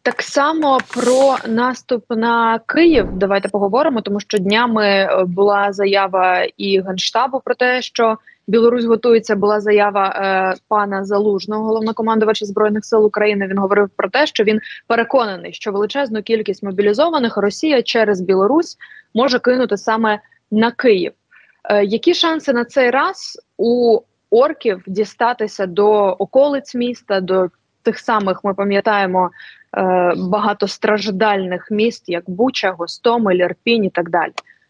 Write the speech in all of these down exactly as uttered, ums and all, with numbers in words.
Так само про наступ на Київ давайте поговоримо, тому що днями була заява і Генштабу про те, що Білорусь готується. Була заява е, пана Залужного, головнокомандувача Збройних сил України. Він говорив про те, що він переконаний, що величезну кількість мобілізованих Росія через Білорусь може кинути саме на Київ. Е, які шанси на цей раз у орків дістатися до околиць міста, до тих самих, ми пам'ятаємо, е, багатостраждальних міст, як Буча, Гостомель, Ірпінь і так далі?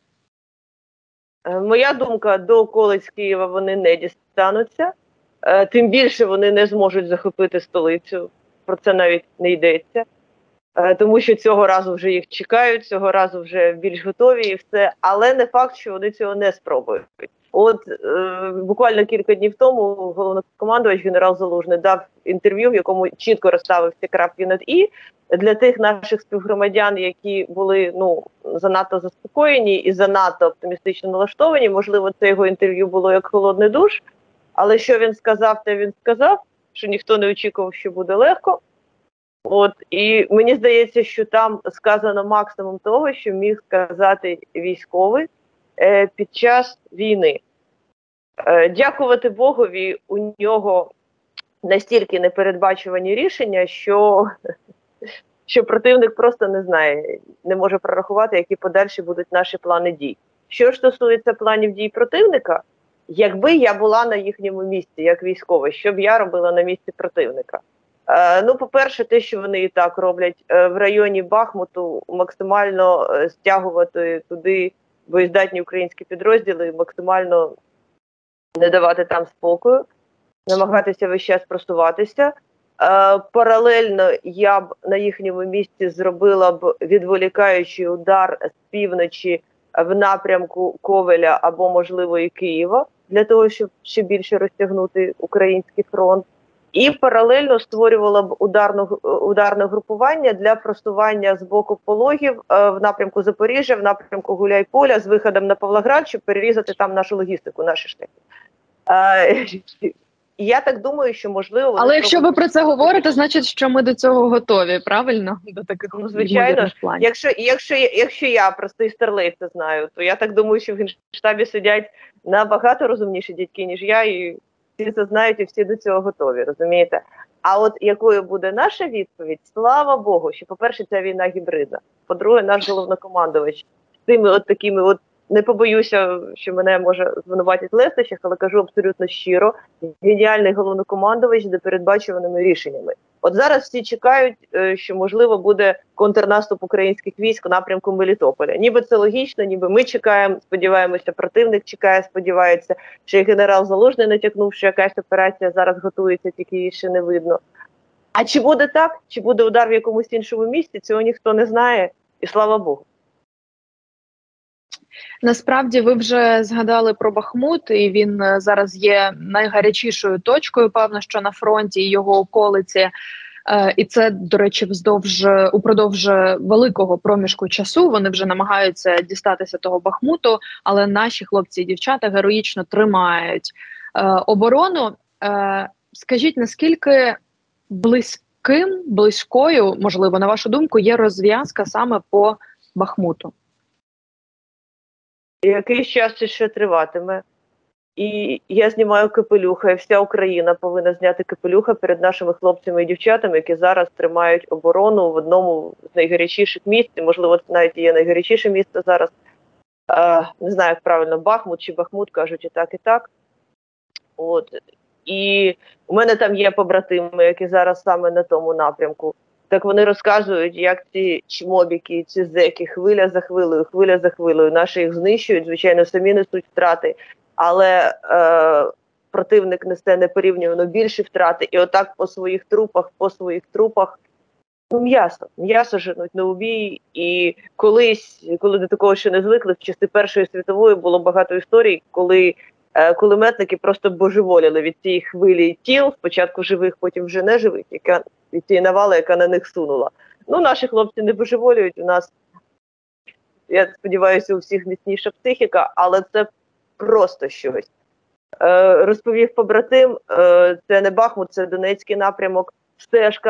Моя думка, до околиць Києва вони не дістануться, е, тим більше вони не зможуть захопити столицю, про це навіть не йдеться, е, тому що цього разу вже їх чекають, цього разу вже більш готові і все, але не факт, що вони цього не спробують. От е, буквально кілька днів тому головнокомандувач генерал Залужний дав інтерв'ю, в якому чітко розставив всі крапки над «і». Для тих наших співгромадян, які були ну занадто заспокоєні і занадто оптимістично налаштовані, можливо, це його інтерв'ю було як холодний душ, але що він сказав, те він сказав, що ніхто не очікував, що буде легко. От, і мені здається, що там сказано максимум того, що міг сказати військовий е, під час війни. Е, дякувати Богові, у нього настільки непередбачувані рішення, що, що противник просто не знає, не може прорахувати, які подальші будуть наші плани дій. Що ж стосується планів дій противника, якби я була на їхньому місці, як військова, що б я робила на місці противника? Е, ну, по-перше, те, що вони і так роблять, е, в районі Бахмуту максимально е, стягувати туди боєздатні українські підрозділи, максимально не давати там спокою, намагатися весь час просуватися. Е, паралельно я б на їхньому місці зробила б відволікаючий удар з півночі в напрямку Ковеля або, можливо, і Києва, для того, щоб ще більше розтягнути український фронт. І паралельно створювала б ударну, ударне групування для просування з боку Пологів е, в напрямку Запоріжжя, в напрямку Гуляйполя з виходом на Павлоград, щоб перерізати там нашу логістику, наші шляхи. Е, я так думаю, що можливо... Але якщо ви про це говорите, значить, що ми до цього готові, правильно? До таких ну, звичайно, планів. Якщо, якщо, якщо я, простий старлей, це знаю, то я так думаю, що в Генштабі сидять набагато розумніші дядьки, ніж я, і всі це знають і всі до цього готові, розумієте? А от якою буде наша відповідь? Слава Богу, що, по-перше, ця війна гібридна. По-друге, наш головнокомандувач з тими от такими от, не побоюся, що мене може звинуватити в лестощах, але кажу абсолютно щиро, геніальний головнокомандувач з непередбачуваними рішеннями. От зараз всі чекають, що, можливо, буде контрнаступ українських військ у напрямку Мелітополя. Ніби це логічно, ніби ми чекаємо, сподіваємося, противник чекає, сподівається, що і генерал Залужний натякнув, що якась операція зараз готується, тільки її ще не видно. А чи буде так, чи буде удар в якомусь іншому місці, цього ніхто не знає, і слава Богу. Насправді, ви вже згадали про Бахмут, і він зараз є найгарячішою точкою, певно, що на фронті і його околиці. І це, до речі, вздовж упродовж великого проміжку часу вони вже намагаються дістатися того Бахмуту, але наші хлопці і дівчата героїчно тримають оборону. Скажіть, наскільки близьким, близькою, можливо, на вашу думку, є розв'язка саме по Бахмуту? Якийсь час це ще триватиме. І я знімаю капелюха, і вся Україна повинна зняти капелюха перед нашими хлопцями і дівчатами, які зараз тримають оборону в одному з найгарячіших місць. Можливо, це навіть є найгарячіше місце зараз. Е, не знаю, як правильно, Бахмут чи Бахмут, кажуть і так, і так. От. І у мене там є побратими, які зараз саме на тому напрямку. Так вони розказують, як ці чмобіки, ці зеки, хвиля за хвилею, хвиля за хвилею. Наші їх знищують, звичайно, самі несуть втрати. Але е, противник несе непорівняно більші втрати. І отак по своїх трупах, по своїх трупах, ну, м'ясо. М'ясо женуть на убій. І колись, коли до такого ще не звикли, в часи Першої світової було багато історій, коли е, кулеметники просто божеволіли від цієї хвилі тіл, спочатку живих, потім вже неживих, яка від цієї навали, яка на них сунула. Ну, наші хлопці не божеволюють, у нас, я сподіваюся, у всіх міцніша психіка, але це просто щось. Е, розповів побратим, е, це не Бахмут, це Донецький напрямок, стежка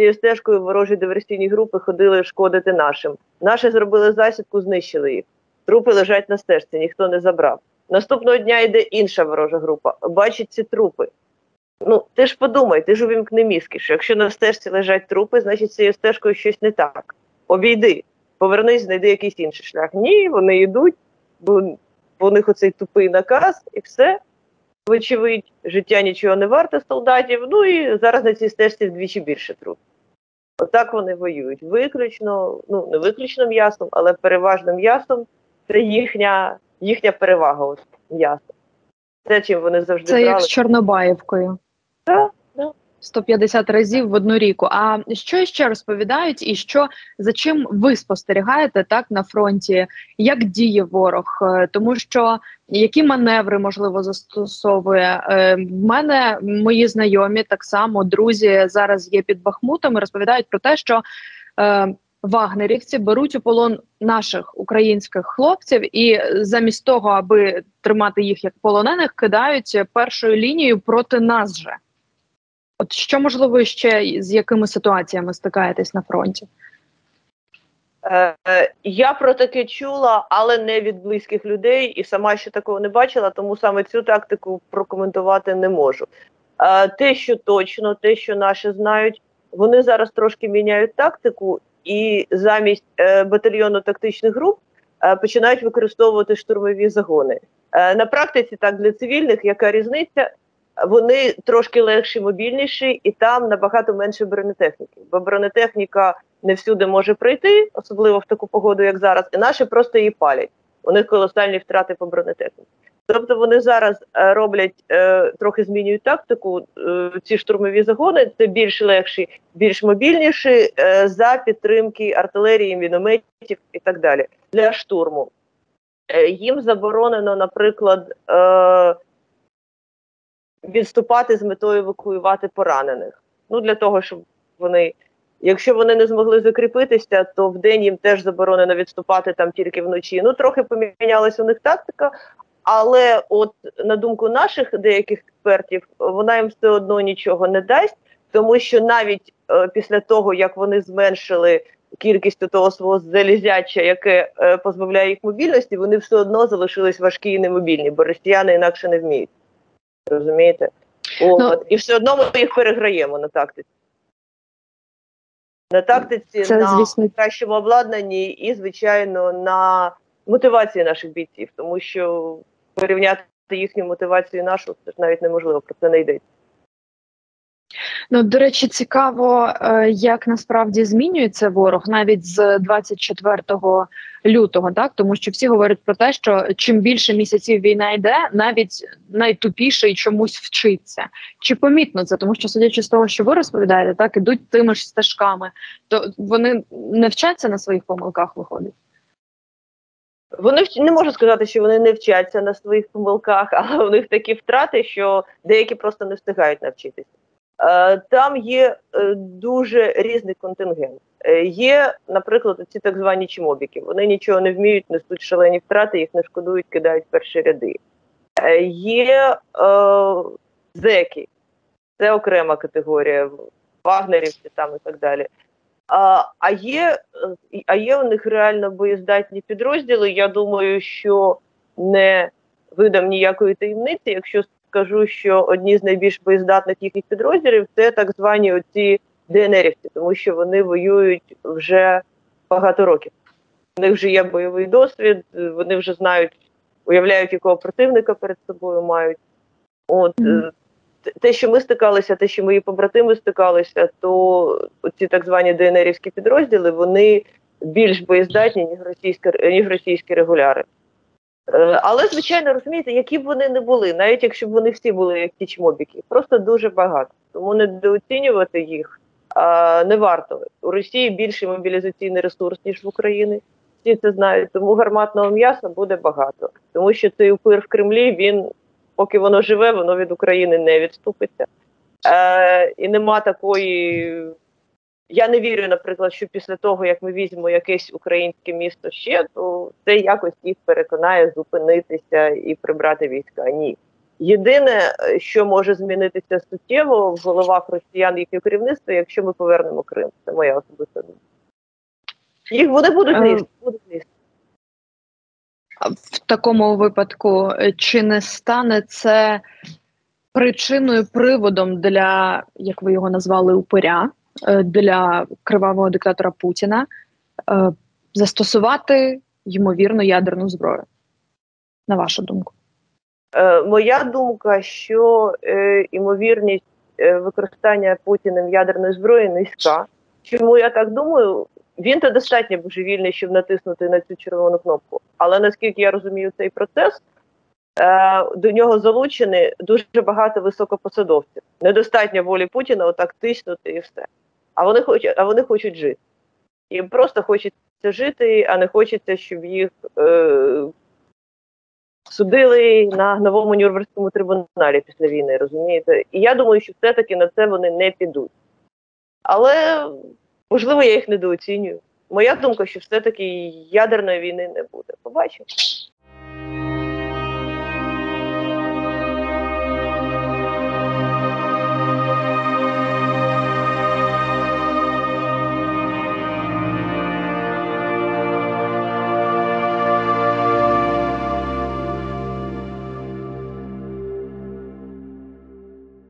цією стежкою ворожі диверсійні групи ходили шкодити нашим. Наші зробили засідку, знищили їх. Трупи лежать на стежці, ніхто не забрав. Наступного дня йде інша ворожа група, бачить ці трупи. Ну, ти ж подумай, ти ж увімкни мізки, що якщо на стежці лежать трупи, значить з цією стежкою щось не так. Обійди, повернись, знайди якийсь інший шлях. Ні, вони йдуть, бо у них оцей тупий наказ, і все. Вочевидь, життя нічого не варте солдатів, ну і зараз на цій стежці вдвічі більше трупів. Отак вони воюють. Виключно, ну не виключно м'ясом, але переважно м'ясом. Це їхня, їхня перевага, от м'ясо. Це чим вони завжди Це брали. як з Чорнобаївкою. Так, так. сто п'ятдесят разів в одну ріку. А що ще розповідають і що, за чим ви спостерігаєте так на фронті? Як діє ворог? Е, Тому що які маневри, можливо, застосовує? Е, В мене мої знайомі, так само друзі, зараз є під Бахмутом і розповідають про те, що е, вагнерівці беруть у полон наших українських хлопців і замість того, аби тримати їх як полонених, кидають першою лінією проти нас же. От що, можливо, ще з якими ситуаціями стикаєтесь на фронті? Е, я про таке чула, але не від близьких людей, і сама ще такого не бачила, тому саме цю тактику прокоментувати не можу. Е, те, що точно, те, що наші знають, вони зараз трошки міняють тактику, і замість е, батальйону тактичних груп е, починають використовувати штурмові загони. Е, на практиці, так, для цивільних, яка різниця? Вони трошки легші, мобільніші, і там набагато менше бронетехніки. Бо бронетехніка не всюди може пройти, особливо в таку погоду, як зараз, і наші просто її палять. У них колосальні втрати по бронетехніці. Тобто вони зараз е, роблять, е, трохи змінюють тактику, е, ці штурмові загони, це більш легші, більш мобільніші, е, за підтримки артилерії, мінометів і так далі. Для штурму. Е, їм заборонено, наприклад, е, відступати з метою евакуювати поранених. Ну, для того, щоб вони, якщо вони не змогли закріпитися, то вдень їм теж заборонено відступати там тільки вночі. Ну, трохи помінялася у них тактика, але от на думку наших деяких експертів, вона їм все одно нічого не дасть, тому що навіть е, після того, як вони зменшили кількість того свого залізяча, яке е, позбавляє їх мобільності, вони все одно залишились важкі і немобільні, бо росіяни інакше не вміють. Розумієте? От. Ну, і все одно ми їх переграємо на тактиці. На тактиці, це, на звісно, кращому обладнанні і, звичайно, на мотивації наших бійців. Тому що порівняти їхню мотивацію і нашу, це ж навіть неможливо, про це не йдеться. Ну, до речі, цікаво, як насправді змінюється ворог навіть з двадцять четвертого лютого, так? Тому що всі говорять про те, що чим більше місяців війна йде, навіть найтупіший чомусь вчиться. Чи помітно це? Тому що, судячи з того, що ви розповідаєте, так, ідуть тими ж стежками, то вони не вчаться на своїх помилках, виходить? Вони не можу сказати, що вони не вчаться на своїх помилках, але у них такі втрати, що деякі просто не встигають навчитися. Там є дуже різний контингент. Є, наприклад, ці так звані чмобіки. Вони нічого не вміють, несуть шалені втрати, їх не шкодують, кидають перші ряди. Є е, зеки, це окрема категорія, вагнерівці там і так далі. А, а, є, а є у них реально боєздатні підрозділи. Я думаю, що не видам ніякої таємниці, якщо скажу, що одні з найбільш боєздатних їхніх підрозділів – це так звані оці ДНРівці, тому що вони воюють вже багато років. У них вже є бойовий досвід, вони вже знають, уявляють, якого противника перед собою мають. От, mm-hmm. Те, що ми стикалися, те, що мої побратими стикалися, то ці так звані ДНРівські підрозділи, вони більш боєздатні, ніж російські, ніж російські регуляри. Але, звичайно, розумієте, які б вони не були, навіть якщо б вони всі були як ті чмобіки, просто дуже багато. Тому недооцінювати їх а, не варто. У Росії більший мобілізаційний ресурс, ніж в Україні. Всі це знають, тому гарматного м'яса буде багато. Тому що цей упир в Кремлі, він, поки воно живе, воно від України не відступиться. Е, і нема такої... Я не вірю, наприклад, що після того, як ми візьмемо якесь українське місто ще, то це якось їх переконає зупинитися і прибрати війська. Ні. Єдине, що може змінитися суттєво в головах росіян, їхнього керівництва, якщо ми повернемо Крим. Це моя особиста думка. Їх вони будуть лізти, будуть лізти. В такому випадку, чи не стане це причиною, приводом для, як ви його назвали, упиря, для кривавого диктатора Путіна, застосувати, ймовірно, ядерну зброю? На вашу думку? Е, моя думка, що е, ймовірність е, використання Путіним ядерної зброї низька. Чому я так думаю? Він то достатньо божевільний, щоб натиснути на цю червону кнопку. Але наскільки я розумію цей процес, е, до нього залучені дуже багато високопосадовців. Недостатньо волі Путіна отак тиснути і все. А вони хочуть, а вони хочуть жити. Їм просто хочеться жити, а не хочеться, щоб їх е, судили на новому Нюрнберзькому трибуналі після війни, розумієте? І я думаю, що все-таки на це вони не підуть. Але, можливо, я їх недооцінюю. Моя думка, що все-таки ядерної війни не буде. Побачимо.